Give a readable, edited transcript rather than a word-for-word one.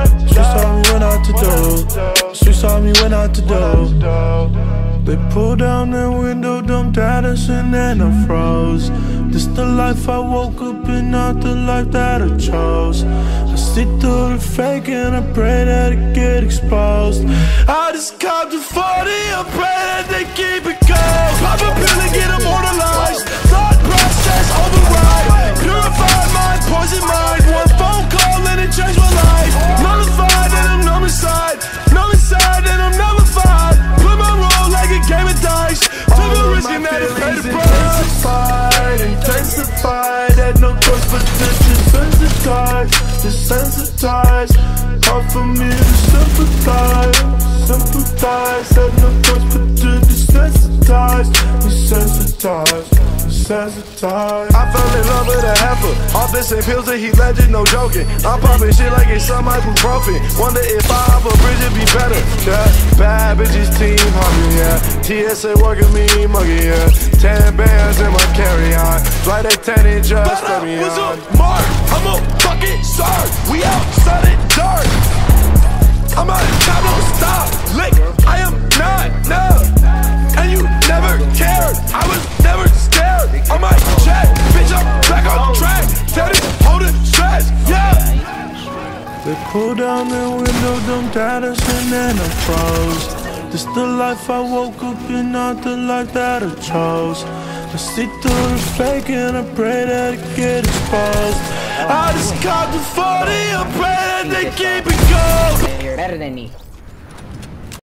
Streets taught me what not to do. Streets taught me what not to do. They pulled down their window, dumped at us, and then I froze. This the life I woke up in, not the life that I chose. I see through the fake and I pray that it get exposed. I just copped a 40, I pray that they keep it cold. Pop a pill and get immortalized. Thought process override. Purified mind, poison mind. One phone call and it changed my life. Nullified and I'm numb inside. Numb inside and I'm nullified. Put my role like a game of dice. Took a risk and that it paid the price. Intensified, had no choice but to desensitize. Desensitize, hard for me to sympathize. Sympathize, had no choice but to desensitize. Desensitize, desensitize. I fell in love with a heifer. All this and pills that he legend, no joking. I'm popping shit like it's some ibuprofen. Wonder if I hop a bridge it'd be better. Yeah, bad bitches team hugging, yeah. TSA working me mugging, yeah. 10 bands in my carry-on. Flight attendant just let me on. Mark, I'm a fucking start. We outside it dark. I'm out of time, don't stop. Lick, I am not, no. And you never cared. I was never scared. On my check, bitch, I'm back on track. Daddy, holding stress, yeah. They pulled down their window, dumped at us, and then I froze. This the life I woke up in, not the life that I chose. I see through the fake and I pray that it get exposed. I just copped a 40, I pray that they keep it cold. You're better than me.